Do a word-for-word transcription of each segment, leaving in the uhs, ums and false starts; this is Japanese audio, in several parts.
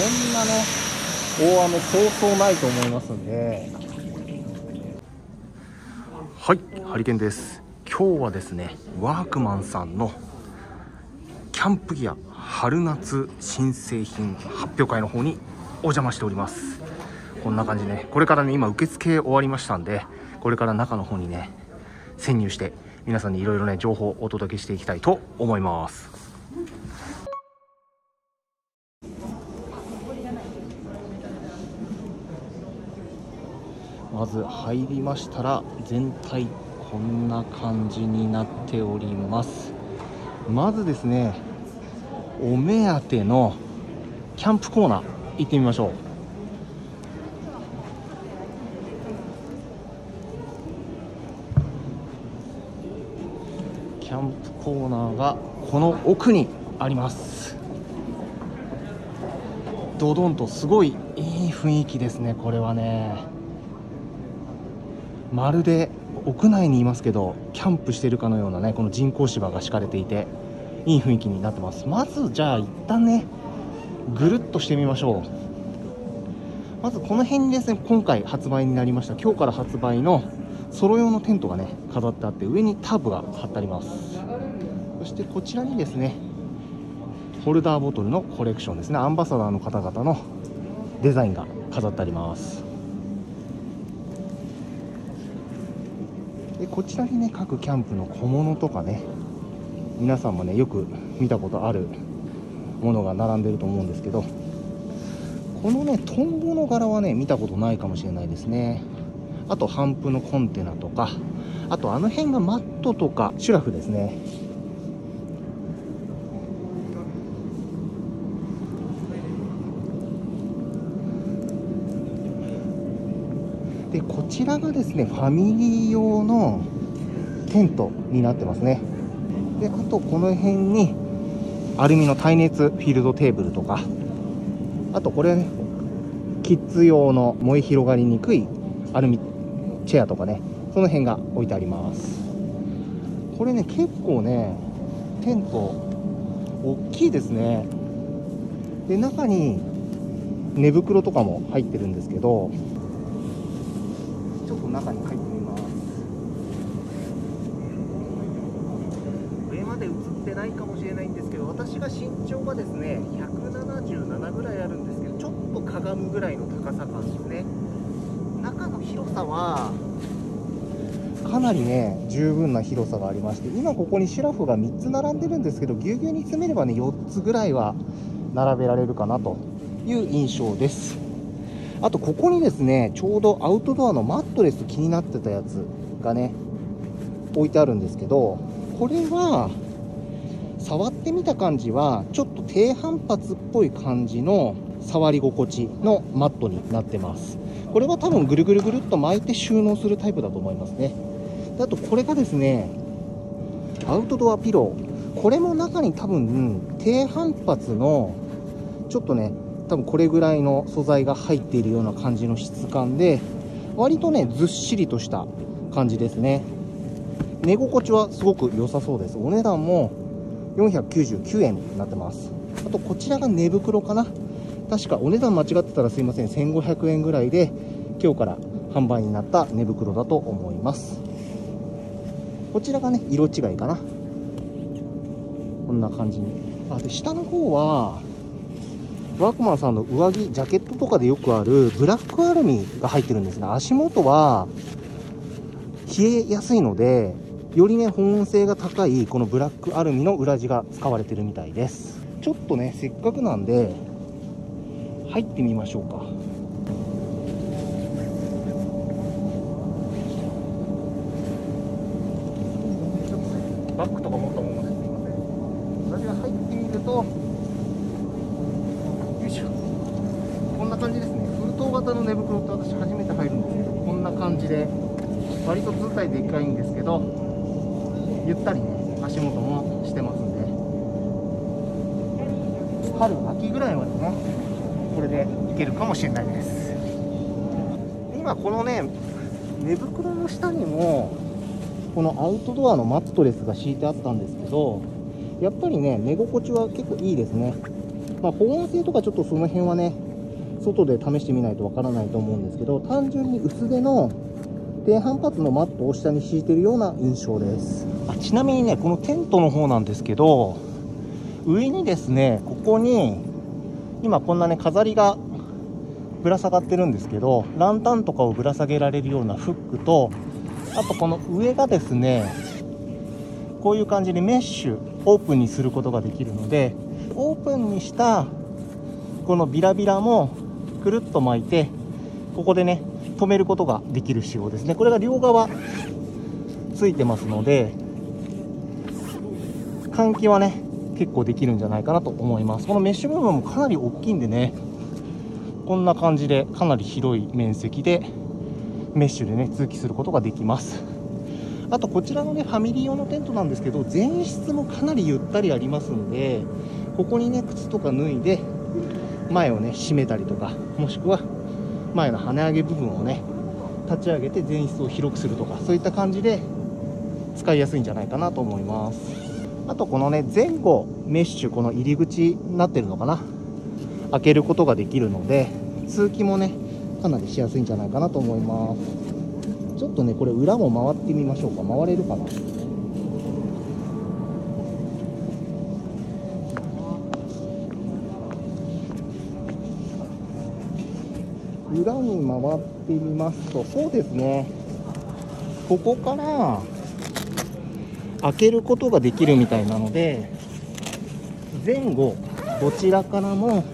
んなね大雨そうそうないと思いますんで。 はい、ハリケーンです。今日はですね、ワークマンさんのキャンプギア春夏新製品発表会の方にお邪魔しております。こんな感じね、これからね、今受付終わりましたんで、これから中の方にね潜入して皆さんにいろいろね情報をお届けしていきたいと思います。まず入りましたら全体こんな感じになっております。まずですね、お目当てのキャンプコーナー行ってみましょう。キャンプコーナーがこの奥にあります。ドドンとすごいいい雰囲気ですね。これはね、まるで屋内にいますけどキャンプしてるかのようなね、この人工芝が敷かれていていい雰囲気になってます。まずじゃあ一旦ねぐるっとしてみましょう。まずこの辺にですね、今回発売になりました、今日から発売のソロ用のテントがね飾ってあって、上にタープが貼ってあります。そしてこちらにですね、ホルダーボトルのコレクションですね、アンバサダーの方々のデザインが飾ってあります。でこちらにね、各キャンプの小物とかね、皆さんもねよく見たことあるものが並んでると思うんですけど、このねトンボの柄はね見たことないかもしれないですね。あと帆布のコンテナとか、あとあの辺がマットとかシュラフですね。でこちらがですねファミリー用のテントになってますね。であとこの辺にアルミの耐熱フィールドテーブルとか、あとこれねキッズ用の燃え広がりにくいアルミチェアとかね、その辺が置いてあります。これね結構ねテント大きいですね。で中に寝袋とかも入ってるんですけど、ちょっと中に入ってみます。上まで映ってないかもしれないんですけど、私が身長がですねひゃくななじゅうななぐらいあるんですけど、ちょっとかがむぐらいの高さ感ですね。中の広さはかなりね十分な広さがありまして、今ここにシュラフがみっつ並んでるんですけど、ぎゅうぎゅうに詰めればねよっつぐらいは並べられるかなという印象です。あとここにですね、ちょうどアウトドアのマットレス気になってたやつがね置いてあるんですけど、これは触ってみた感じはちょっと低反発っぽい感じの触り心地のマットになってます。これは多分ぐるぐるぐるっと巻いて収納するタイプだと思いますね。であとこれがですねアウトドアピロー、これも中に多分低反発のちょっとね多分これぐらいの素材が入っているような感じの質感で、割とねずっしりとした感じですね。寝心地はすごく良さそうです。お値段もよんひゃくきゅうじゅうきゅうえんになってます。あとこちらが寝袋かな、確かお値段間違ってたらすいません、せんごひゃくえんぐらいで今日から販売になった寝袋だと思います。こちらがね色違いかな、こんな感じに。あで下の方はワークマンさんの上着ジャケットとかでよくあるブラックアルミが入ってるんですが、足元は冷えやすいのでよりね保温性が高いこのブラックアルミの裏地が使われてるみたいです。ちょっとねせっかくなんで入ってみましょうか。バッグとか持ったものですみません。私が入ってみると、よいしょ、こんな感じですね。封筒型の寝袋って私初めて入るんですけど、こんな感じで割と図体でっかいんですけど、ゆったりね足元もしてますんで、春秋ぐらいまでねこれでいけるかもしれないです。今このね寝袋の下にもこのアウトドアのマットレスが敷いてあったんですけど、やっぱりね寝心地は結構いいですね。 まあ、保温性とかちょっとその辺はね、外で試してみないとわからないと思うんですけど、単純に薄手の低反発のマットを下に敷いてるような印象です。あ、ちなみにね、このテントの方なんですけど、上にですね、ここに今こんなね飾りがぶら下がってるんですけど、ランタンとかをぶら下げられるようなフックと、あとこの上がですね、こういう感じでメッシュオープンにすることができるので、オープンにしたこのビラビラもくるっと巻いて、ここでね止めることができる仕様ですね。これが両側ついてますので、換気はね結構できるんじゃないかなと思います。このメッシュ部分もかなり大きいんでね、こんな感じでかなり広い面積でメッシュでね通気することができます。あとこちらのねファミリー用のテントなんですけど、前室もかなりゆったりありますんで、ここにね靴とか脱いで前をね閉めたりとか、もしくは前の跳ね上げ部分をね立ち上げて前室を広くするとか、そういった感じで使いやすいんじゃないかなと思います。あとこのね前後メッシュ、この入り口になってるのかな、開けることができるので、通気もねかなりしやすいんじゃないかなと思います。ちょっとねこれ裏も回ってみましょうか。回れるかな。裏に回ってみますと、そうですね、ここから開けることができるみたいなので、前後どちらからも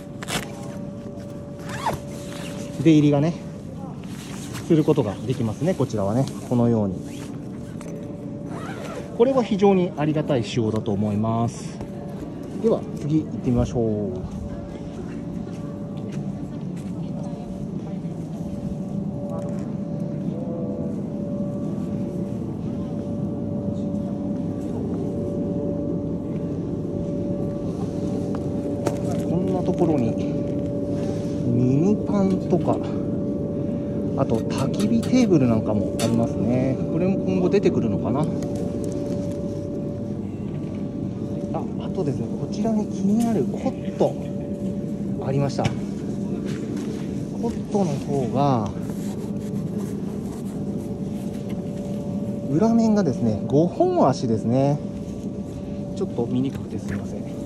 出入りがねすることができますね。こちらはねこのように、これは非常にありがたい仕様だと思います。では次行ってみましょう。ところにミニパンとか、あと焚き火テーブルなんかもありますね。これも今後出てくるのかな。あ、あとですね、こちらに気になるコットありました。コットの方が裏面がですねごほん足ですね。ちょっと見にくくてすみません。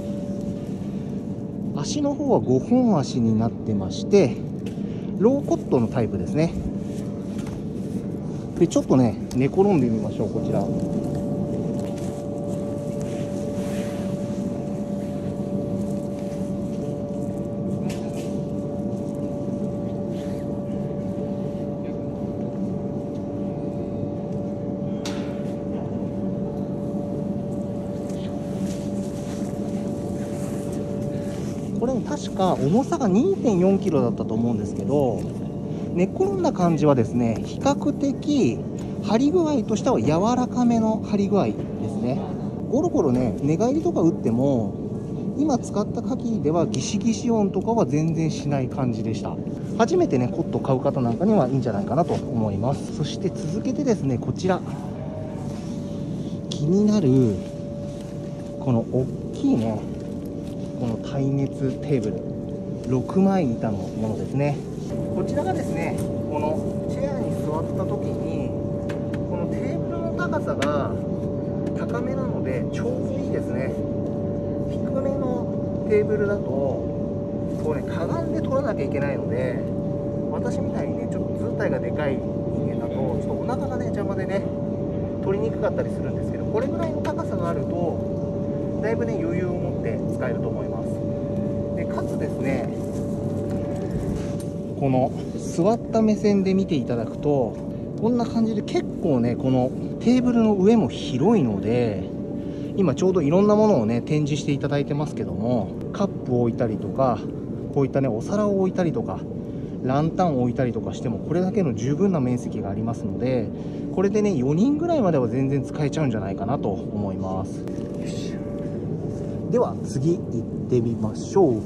足の方はごほん足になってまして、ローコットのタイプですね。でちょっとね寝転んでみましょう。こちらこれ確か重さが にてんよんキロだったと思うんですけど、寝っ転んだ感じはですね比較的張り具合としては柔らかめの張り具合ですね。ゴロゴロね寝返りとか打っても今使った限りではギシギシ音とかは全然しない感じでした。初めてねコット買う方なんかにはいいんじゃないかなと思います。そして続けてですね、こちら気になるこの大きいねこの耐熱テーブル、ろくまい板のものですね。こちらがですねこのチェアに座った時にこのテーブルの高さが高めなのでちょうどいいですね。低めのテーブルだとこうねかがんで取らなきゃいけないので、私みたいにねちょっと図体がでかい人間だとちょっとお腹がね邪魔でね取りにくかったりするんですけど、これぐらいの高さがあるとだいぶね余裕を持って使えると思います。でかつですね、この座った目線で見ていただくとこんな感じで結構ねこのテーブルの上も広いので、今ちょうどいろんなものをね展示していただいてますけども、カップを置いたりとか、こういったねお皿を置いたりとか、ランタンを置いたりとかしてもこれだけの十分な面積がありますので、これでねよにんぐらいまでは全然使えちゃうんじゃないかなと思います。では次行ってみましょう。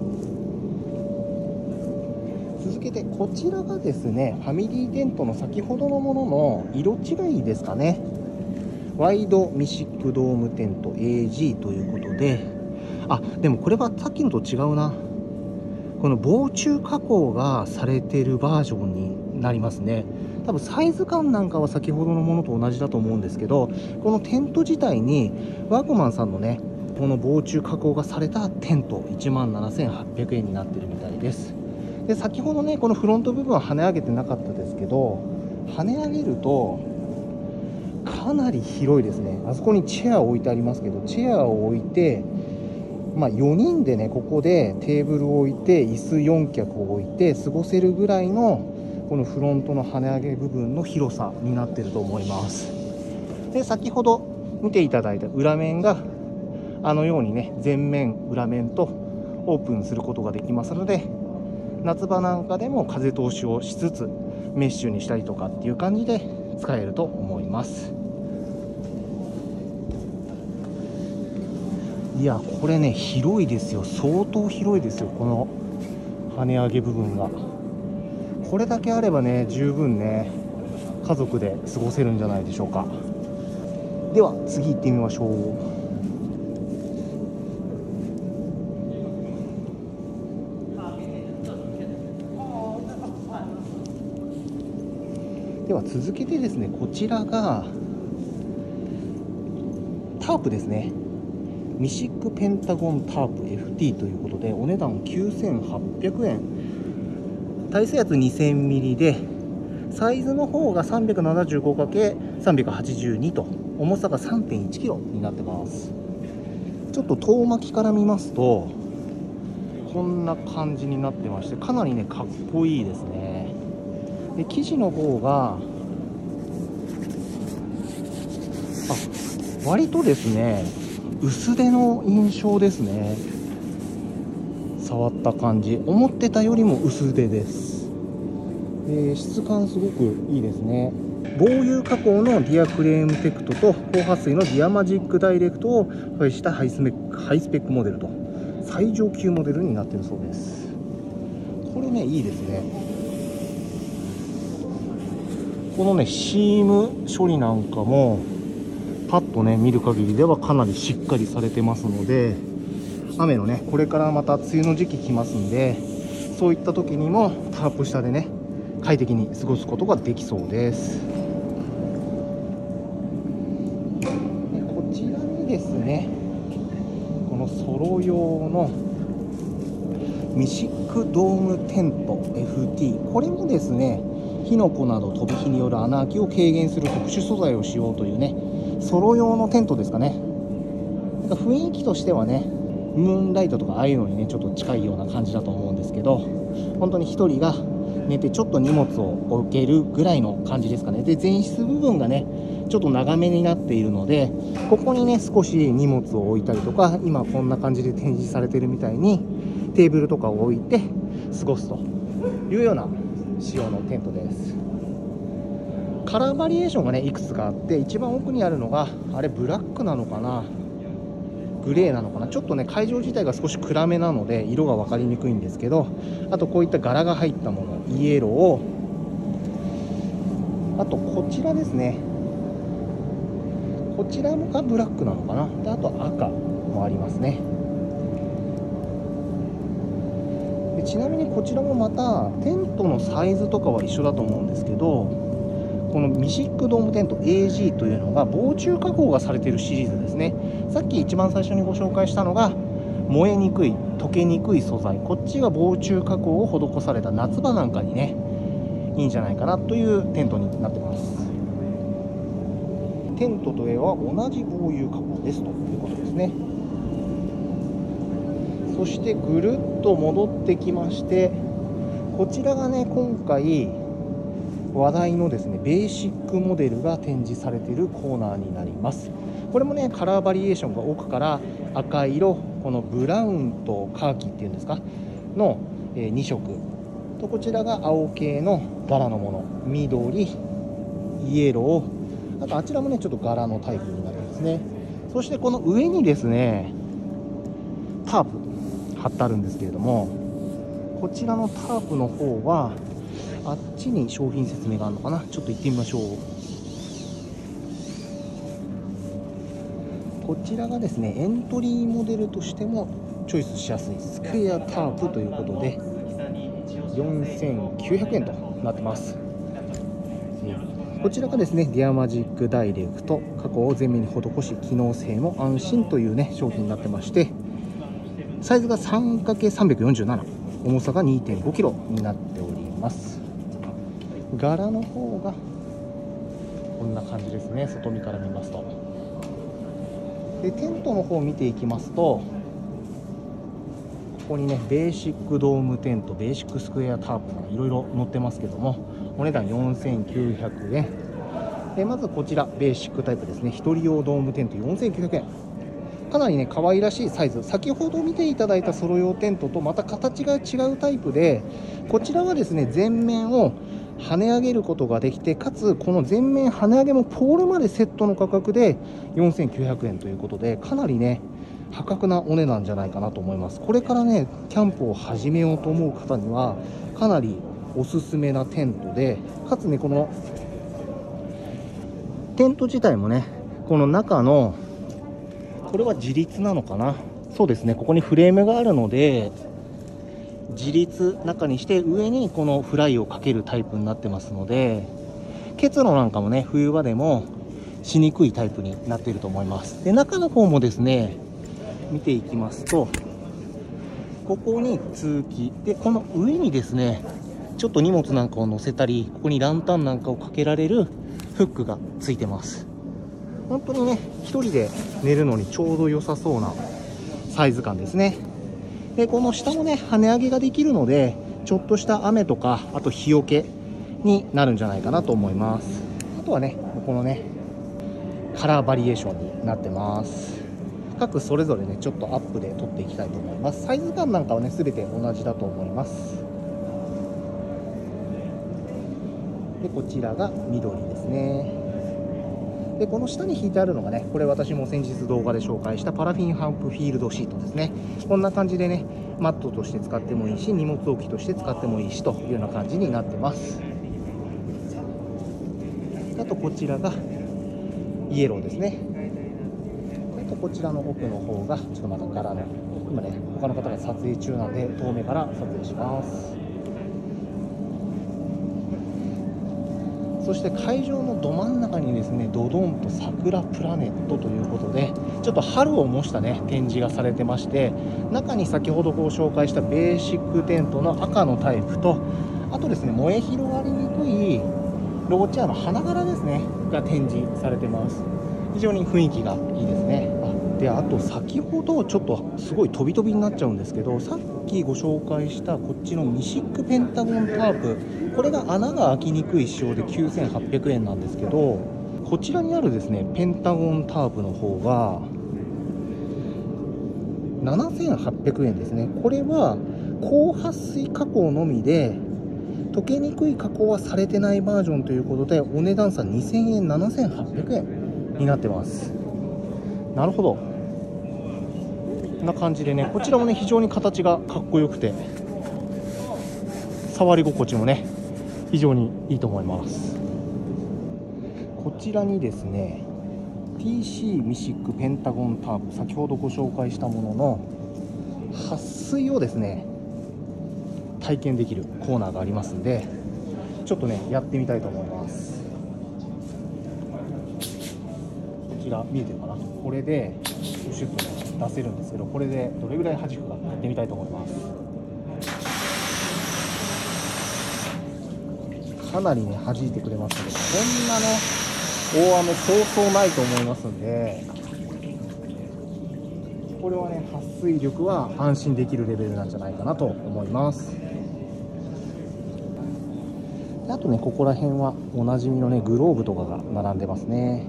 続けてこちらがですねファミリーテントの先ほどのものの色違いですかね。ワイドミシックドームテント エージー ということで、 あ、でもこれはさっきのと違うな。この防虫加工がされてるバージョンになりますね。多分サイズ感なんかは先ほどのものと同じだと思うんですけど、このテント自体にワークマンさんのね、この防虫加工がされたテントいちまんななせんはっぴゃくえんになってるみたいです。で、先ほどね、このフロント部分は跳ね上げてなかったですけど、跳ね上げるとかなり広いですね。あそこにチェアを置いてありますけど、チェアを置いて、まあ、よにんでね、ここでテーブルを置いて椅子よん脚を置いて過ごせるぐらいのこのフロントの跳ね上げ部分の広さになっていると思います。で、先ほど見ていただいた裏面があのようにね、前面裏面とオープンすることができますので、夏場なんかでも風通しをしつつメッシュにしたりとかっていう感じで使えると思います。いや、これね、広いですよ。相当広いですよ、この跳ね上げ部分が。これだけあればね、十分ね、家族で過ごせるんじゃないでしょうか。では次行ってみましょう。では続けてですね、こちらがタープですね。ミシックペンタゴンタープ エフティー ということで、お値段きゅうせんはっぴゃくえん、耐水圧 にせんミリ で、サイズの方が さんびゃくななじゅうごかけるさんびゃくはちじゅうに と、重さが さんてんいちキロになってます。ちょっと遠巻きから見ますとこんな感じになってまして、かなりねかっこいいですね。で、生地の方があ割とですね薄手の印象ですね。触った感じ、思ってたよりも薄手です。で、質感すごくいいですね。防油加工のディアクレームテクトと高撥水のディアマジックダイレクトを配したハイスペック、ハイスペックモデルと最上級モデルになっているそうです。これね、いいですね。このねシーム処理なんかもパッとね見る限りではかなりしっかりされてますので、雨のねこれからまた梅雨の時期来ますんで、そういった時にもタープ下でね快適に過ごすことができそうです。で、こちらにですねこのソロ用のミシックドームテント エフティー、 これもですね火の粉など飛び火による穴開きを軽減する特殊素材を使用というねソロ用のテントですかね。雰囲気としてはねムーンライトとかああいうのにねちょっと近いような感じだと思うんですけど、本当にひとりが寝てちょっと荷物を置けるぐらいの感じですかね。で、前室部分がねちょっと長めになっているので、ここにね少し荷物を置いたりとか、今こんな感じで展示されてるみたいにテーブルとかを置いて過ごすというような仕様のテントです。カラーバリエーションがねいくつかあって、一番奥にあるのがあれブラックなのかなグレーなのかな、ちょっとね会場自体が少し暗めなので色が分かりにくいんですけど、あとこういった柄が入ったもの、イエロー、あとこちらですね、こちらがブラックなのかな、であと赤もありますね。でちなみにこちらもまたテントのサイズとかは一緒だと思うんですけど、このミシックドームテント エージー というのが防虫加工がされているシリーズですね。さっき一番最初にご紹介したのが燃えにくい、溶けにくい素材、こっちが防虫加工を施された夏場なんかにねいいんじゃないかなというテントになってます。テントと絵は同じ防油加工ですということですね。そしてぐるっと戻ってきまして、こちらがね今回話題のですねベーシックモデルが展示されているコーナーになります。これもねカラーバリエーションが奥から赤色、このブラウンとカーキっていうんですかのに色と、こちらが青系の柄のもの、緑、イエロー、あとあちらもねちょっと柄のタイプになってますね。そしてこの上にですねタープ貼ってあるんですけれども、こちらのタープの方はあっちに商品説明があるのかな、ちょっと行ってみましょう。 こちらがですねエントリーモデルとしてもチョイスしやすいスクエアタープということでよんせんきゅうひゃくえんとなってます。こちらがですねディアマジックダイレクト加工を全面に施し機能性も安心というね商品になってまして、サイズが さんかけるさんびゃくよんじゅうなな、 重さが にてんごキロになっております。柄の方がこんな感じですね。外見から見ますと。でテントの方を見ていきますと、ここにねベーシックドームテント、ベーシックスクエアタープなどいろいろ載ってますけども、お値段よんせんきゅうひゃくえんで、まずこちらベーシックタイプですね。一人用ドームテントよんせんきゅうひゃくえん、かなりね可愛らしいサイズ。先ほど見ていただいたソロ用テントとまた形が違うタイプで、こちらはですね前面を跳ね上げることができて、かつこの前面跳ね上げもポールまでセットの価格でよんせんきゅうひゃくえんということで、かなりね破格なお値段じゃないかなと思います。これからねキャンプを始めようと思う方にはかなりおすすめなテントで、かつねこのテント自体もね、この中のこれは自立なのかな、そうですね、ここにフレームがあるので自立中にして上にこのフライをかけるタイプになってますので、結露なんかもね冬場でもしにくいタイプになっていると思います。で中の方もですね見ていきますと、ここに通気で、この上にですねちょっと荷物なんかを乗せたり、ここにランタンなんかをかけられるフックがついてます。本当にね一人で寝るのにちょうど良さそうなサイズ感ですね。でこの下もね跳ね上げができるので、ちょっとした雨とかあと日よけになるんじゃないかなと思います。あとはねこのねカラーバリエーションになってます。各それぞれねちょっとアップで撮っていきたいと思います。サイズ感なんかはね全て同じだと思います。でこちらが緑ですね。でこの下に引いてあるのがね、これ私も先日動画で紹介したパラフィンハンプフィールドシートですね。こんな感じでねマットとして使ってもいいし、荷物置きとして使ってもいいしというような感じになってます。あとこちらがイエローですね。あとこちらの奥の方がちょっとまた柄の、今ね他の方が撮影中なので遠目から撮影します。そして会場のど真ん中にですねドドンと桜プラネットということで、ちょっと春を模したね展示がされてまして、中に先ほどご紹介したベーシックテントの赤のタイプと、あとですね燃え広がりにくいローチェアの花柄ですねが展示されてます。非常に雰囲気がいいですね。あであと先ほどちょっとすごい飛び飛びになっちゃうんですけど、さっきご紹介したこっちのミシックペンタゴンタープ、これが穴が開きにくい仕様できゅうせんはっぴゃくえんなんですけど、こちらにあるですねペンタゴンタープの方がななせんはっぴゃくえんですね。これは高撥水加工のみで溶けにくい加工はされてないバージョンということで、お値段差にせんえん、ななせんはっぴゃくえんになってます。なるほど、こんな感じでね、こちらもね非常に形がかっこよくて触り心地もね非常にいいと思います。こちらにですね ティーシー ミシックペンタゴンタープ、先ほどご紹介したものの撥水をですね体験できるコーナーがありますんで、ちょっとねやってみたいと思います。こちら見えてるかな、これでシュッとね出せるんですけど、これでどれぐらい弾くかやってみたいと思います。かなりね弾いてくれますので、こんなね大雨そうそうないと思いますんで、これはね撥水力は安心できるレベルなんじゃないかなと思います。あとねここら辺はおなじみのねグローブとかが並んでますね。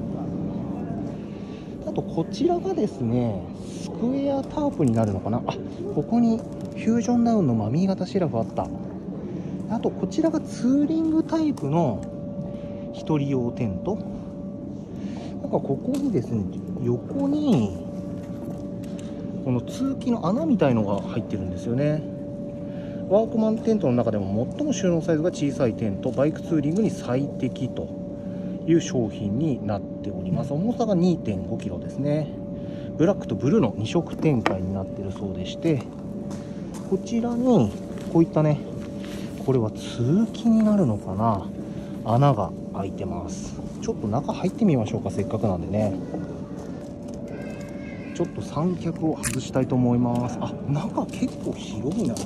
あとこちらがですねスクエアタープになるのかな。あ、ここにフュージョンダウンのマミー型シェラフあった。あとこちらがツーリングタイプの一人用テント。なんかここにですね横にこの通気の穴みたいのが入ってるんですよね。ワークマンテントの中でも最も収納サイズが小さいテント、バイクツーリングに最適という商品になっております。重さが にてんごキロですね。ブラックとブルーのに色展開になっているそうでして、こちらにこういったね、これは通気になるのかな、穴が開いてます。ちょっと中入ってみましょうか、せっかくなんでね。ちょっと三脚を外したいと思います。あ、中結構広いな。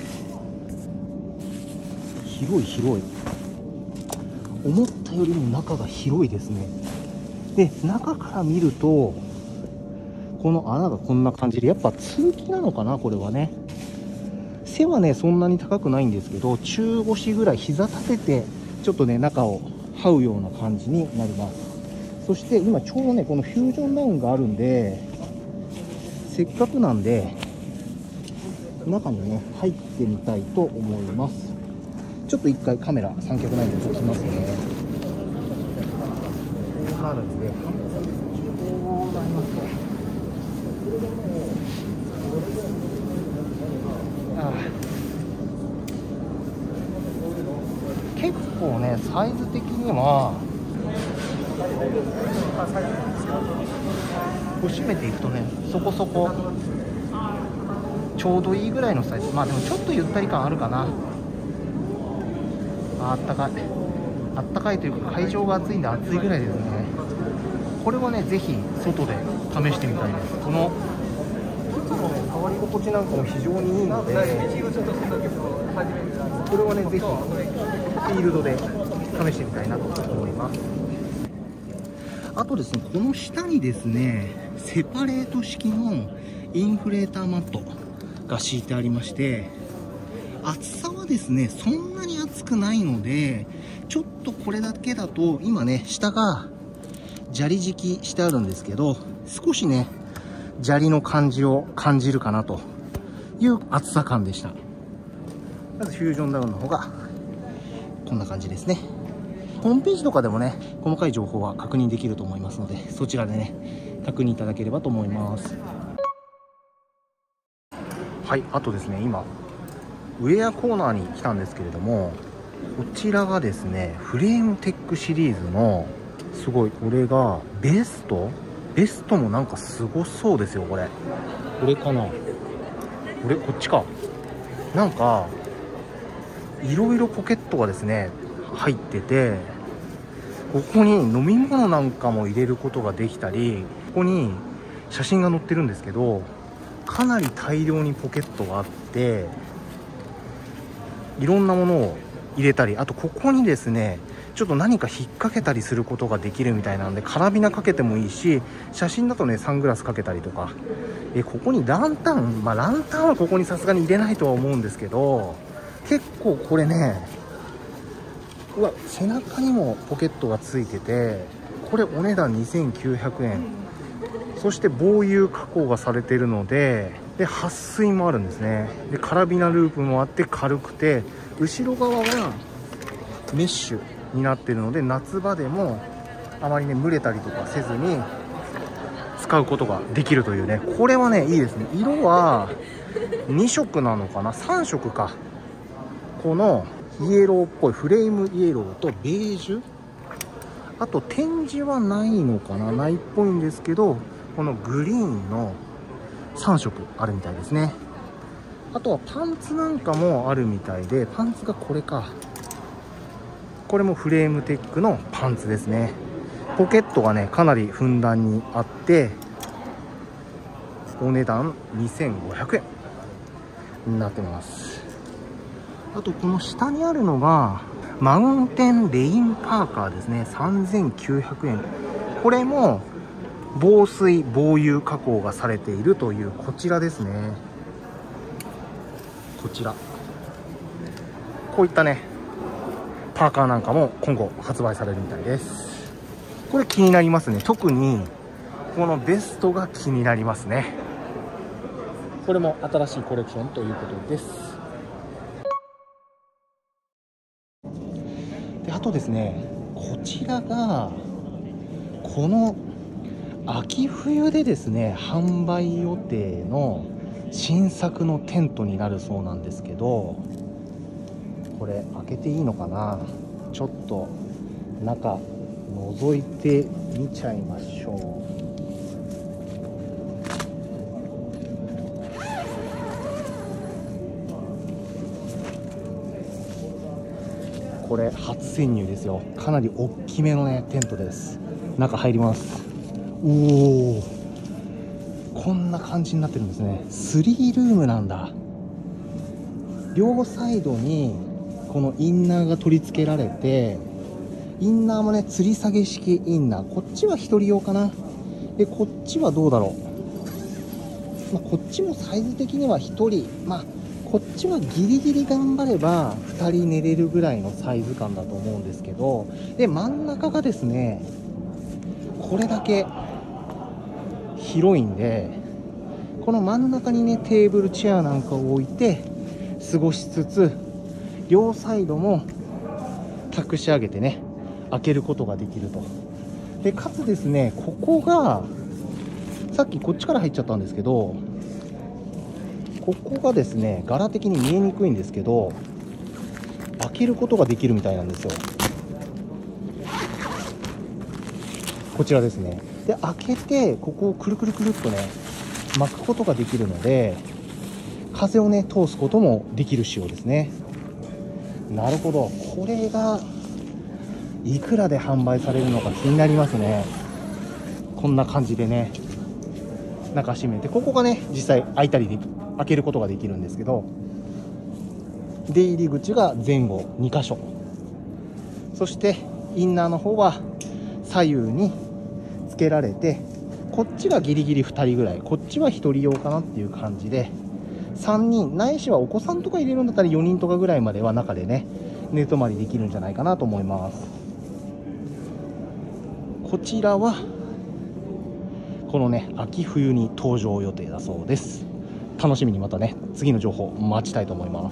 広い広い。思ったよりも中が広いですね。で、中から見るとこの穴がこんな感じで、やっぱ通気なのかな、これはね。背はねそんなに高くないんですけど、中腰ぐらい膝立ててちょっとね中を這うような感じになります。そして今ちょうどねこのフュージョンダウンがあるんで、せっかくなんで中にね入ってみたいと思います。ちょっと一回カメラ三脚ないんで撮りますね。こうなるんで、こうなりますと、ああ、結構ねサイズ的にはこう閉めていくとね、そこそこちょうどいいぐらいのサイズ。まあでもちょっとゆったり感あるかな。あったかい、あったかいというか会場が暑いんで暑いぐらいですね。これはねぜひ外で試してみたいです。この靴のね触り心地なんかも非常にいいので、これはねぜひフィールドで試してみたいなと思います。あとですね、この下にですねセパレート式のインフレーターマットが敷いてありまして、厚さはですねそんなに厚くないので、ちょっとこれだけだと、今ね下が砂利敷きしてあるんですけど、少しね砂利の感じを感じるかなという厚さ感でした。まずフュージョンダウンの方がこんな感じですね。ホームページとかでもね細かい情報は確認できると思いますので、そちらでね確認いただければと思います。はい、あとですね、今ウェアコーナーに来たんですけれども、こちらがですねフレームテックシリーズの、すごい、これがベストベストもなんかすごそうですよ。これこれかな、これこっちか。なんかいろいろポケットがですね入ってて、ここに飲み物なんかも入れることができたり、ここに写真が載ってるんですけど、かなり大量にポケットがあって、いろんなものを入れたり、あとここにですねちょっと何か引っ掛けたりすることができるみたいなんで、カラビナかけてもいいし、写真だとねサングラスかけたりとか、えここにランタン、まあランタンはここにさすがに入れないとは思うんですけど、結構これね、うわ、背中にもポケットがついてて、これお値段にせんきゅうひゃくえん。そして防油加工がされているので、で撥水もあるんですね。でカラビナループもあって軽くて、後ろ側はメッシュになっているので、夏場でもあまりね蒸れたりとかせずに使うことができるというね、これはねいいですね。色はに色なのかな、さん色か。このイエローっぽいフレームイエローとベージュ、あと展示はないのかな、ないっぽいんですけど、このグリーンのさん色あるみたいですね。あとはパンツなんかもあるみたいで、パンツがこれか、これもフレームテックのパンツですね。ポケットがねかなりふんだんにあって、お値段にせんごひゃくえんになってます。あとこの下にあるのがマウンテンレインパーカーですね。さんぜんきゅうひゃくえん。これも防水防油加工がされているという、こちらですね。こちらこういったねパーカーなんかも今後発売されるみたいです。これ気になりますね。特にこのベストが気になりますね。これも新しいコレクションということです。であとですね、こちらがこの秋冬でですね販売予定の新作のテントになるそうなんですけど、これ開けていいのかな、ちょっと中覗いてみちゃいましょう。これ初潜入ですよ。かなり大きめのねテントです。中入ります。おお、こんな感じになってるんですね。スリールームなんだ。両サイドにこのインナーが取り付けられて、インナーもね吊り下げ式インナー、こっちはひとり用かな。でこっちはどうだろう、まあ、こっちもサイズ的にはひとり、まあこっちはギリギリ頑張ればふたり寝れるぐらいのサイズ感だと思うんですけど、で真ん中がですねこれだけ広いんで、この真ん中にねテーブルチェアなんかを置いて過ごしつつ、両サイドも託し上げてね開けることができると。でかつですね、ここがさっきこっちから入っちゃったんですけど、ここがですね柄的に見えにくいんですけど開けることができるみたいなんですよ。こちらですね。で開けてここをくるくるくるっとね巻くことができるので、風をね通すこともできる仕様ですね。なるほど、これがいくらで販売されるのか気になりますね。こんな感じでね中閉めて、ここがね実際開いたりで開けることができるんですけど、出入り口が前後にかしょ、そしてインナーの方は左右につけられて、こっちがギリギリふたりぐらい、こっちはひとり用かなっていう感じで、さんにんないしはお子さんとか入れるんだったらよにんとかぐらいまでは中でね寝泊まりできるんじゃないかなと思います。こちらはこのね秋冬に登場予定だそうです。楽しみにまたね次の情報待ちたいと思います。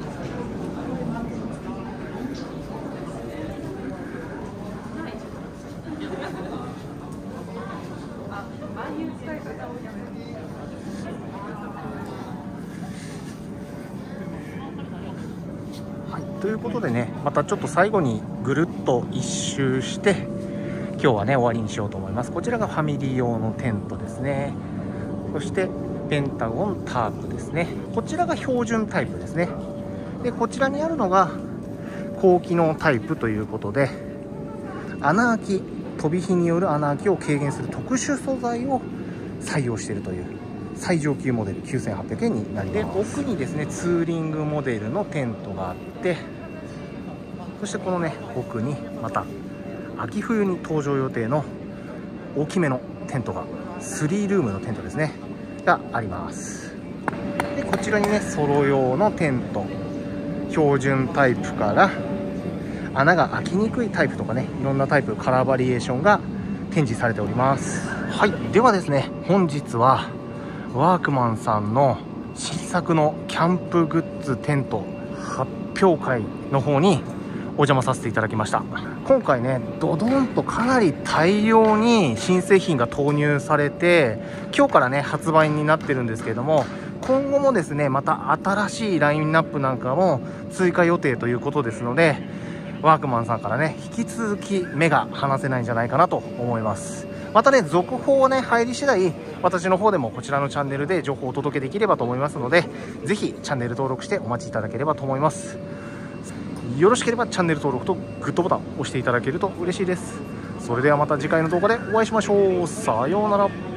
はい、ということでね、またちょっと最後にぐるっと一周して今日はね終わりにしようと思います。こちらがファミリー用のテントですね。そしてペンタゴンタープですね。こちらが標準タイプですね。でこちらにあるのが高機能タイプということで、穴開き、飛び火による穴開きを軽減する特殊素材を採用しているという最上級モデルきゅうせんはっぴゃくえんになります。で奥にですねツーリングモデルのテントがあって、そしてこのね奥にまた秋冬に登場予定の大きめのテントがスリールームのテントですねがあります。でこちらにねソロ用のテント、標準タイプから穴が開きにくいタイプとかね、いろんなタイプカラーバリエーションが展示されております。はい、ではですね本日はワークマンさんの新作のキャンプグッズテント発表会の方にお邪魔させていただきました。今回ねドドンとかなり大量に新製品が投入されて、今日からね発売になってるんですけれども、今後もですねまた新しいラインナップなんかも追加予定ということですので、ワークマンさんからね引き続き目が離せないんじゃないかなと思います。またね続報をね入り次第私の方でもこちらのチャンネルで情報をお届けできればと思いますので、ぜひチャンネル登録してお待ちいただければと思います。よろしければチャンネル登録とグッドボタンを押していただけると嬉しいです。それではまた次回の動画でお会いしましょう。さようなら。